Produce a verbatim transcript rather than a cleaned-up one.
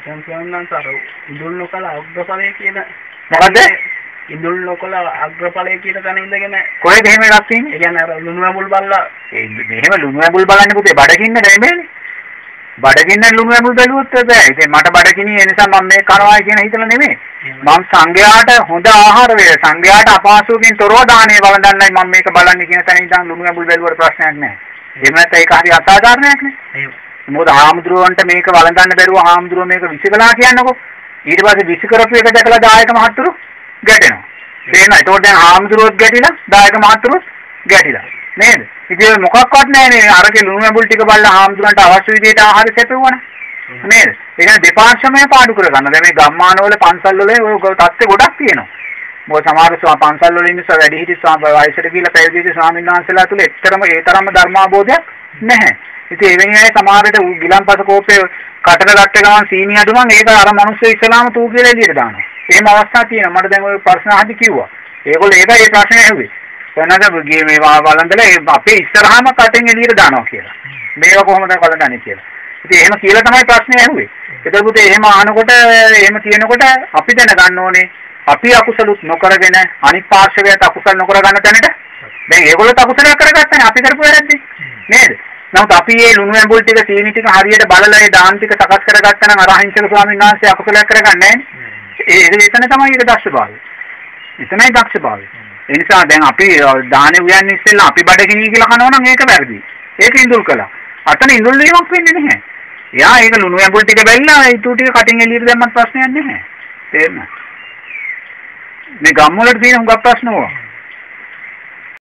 දැන් කියන්නම් සර ඉඳුල් නොකල අග්‍රඵලයේ කියන මොකද්ද? ඉඳුල් නොකල අග්‍රඵලයේ කියන තැන ඉඳගෙන කොහෙද එහෙම එකක් තියෙන්නේ? ඒ කියන්නේ අර ලුණු ඇඹුල් බලලා ඒ මෙහෙම ලුණු ඇඹුල් බලන්නේ පුතේ බඩගින්න නෙමෙයිනේ. බඩගින්න ලුණු ඇඹුල් බැලුවොත් බෑ. ඉතින් මට බඩගිනි ඒ නිසා මම මේ කරනවා කියන හිතලා නෙමෙයි. මම සංඝයාට හොඳ ආහාර වේ සංඝයාට අපහසුකින් තොරව දානේ වළඳන්නයි මම මේක බලන්නේ කියන තැන ඉඳන් ලුණු ඇඹුල් බැලුවට ප්‍රශ්නයක් නැහැ. එහෙම නැත්නම් ඒක හරි අසාධාරණයක් නේ. එහෙම. මොකද ආම්ද්‍රවන්ට මේක වළඳන්න බැරුව ආම්ද්‍රව මේක විසිකලා කියන්නකො. ඊට පස්සේ විසි කරපු එක දැකලා දායක මහත්තුරු ගැටෙනවා. තේරෙනවද? ඒතකොට දැන් ආම්ද්‍රවොත් ගැටිලා දායක මහත්තුරුත් ගැටිලා. නේද? ඉතින් මොකක්වත් නැහැ නේ අරගේ ලුණු ඇඹුල් ටික බලලා ආම්ද්‍රවන්ට අවශ්‍ය විදිහට ආහාර සැපෙවුවනේ. නේද? ඒ කියන්නේ දෙපාර්ශ්වමය පාඩු කර ගන්න. දැන් මේ ගම්මානවල පන්සල් වල ඔය තත්ත්ව ගොඩක් තියෙනවා. මොකද සමහර පන්සල් වල ඉන්න වැඩිහිටි වයසට ගිහිල්ලා පැවිදි ස්වාමීන් වහන්සේලා තුල එක්තරම ඒ තරම්ම ධර්මාභෝධයක් නැහැ. ඉතින් එවැනි අය සමහරට ගිලන්පස කෝපේ කටට ගත්ත ගමන් සීනි අඩු නම් ඒක අර මිනිස්සු ඉස්සලාම තූ කියලා එළියට දානවා. එහෙම අවස්ථා තියෙනවා. මට දැන් ඔය ප්‍රශ්න අහදි කිව්වා. ඒගොල්ලෝ ඒකයි ඒ ප්‍රශ්නේ ඇහුවේ. වෙනද ගියේ මේ වළඳලා අපේ ඉස්සරහාම කටෙන් එළියට දානවා කියලා. මේක කොහොමද වළඳන්නේ කියලා. ඉතින් එහෙම කියලා තමයි ප්‍රශ්නේ ඇහුවේ. ඒකත් එහෙම අහනකොට එහෙම කියනකොට අපි දැනගන්න ඕනේ අපි අකුසලුත් නොකරගෙන අනිත් පාර්ශවයට අකුසල නොකර ගන්න තැනට දැන් ඒගොල්ලෝ අකුසල කරගත්තනේ අපි කරපු වැරද්ද නේද? නමුත් අපි මේ ලුණු ඇඹුල් ටික සීනි ටික හරියට බලලා ඒ දාන ටික සකස් කරගත්තා නම් අරහිංසක ස්වාමීන් වහන්සේ අකුසලයක් කරගන්නේ නැහැ. ඒ එතන තමයි ඒක දක්ෂභාවය. එතනයි දක්ෂභාවය. ඒ නිසා දැන් අපි දානේ උයන්නේ ඉස්සෙල්ලා අපි බඩගිනි කියලා කනවා නම් ඒක වැරදි. ඒක ඉඳුල් කළා. අතන ඉඳුල් වීමක් වෙන්නේ නැහැ. එයා ඒක ලුණු ඇඹුල් ටික බැලලා ඒ තු ටික කටින් එළියට දැම්මත් ප්‍රශ්නයක් නැහැ. තේරෙනවද? මේ ගම්වලට තියෙන හුඟක් ප්‍රශ්න ඕවා.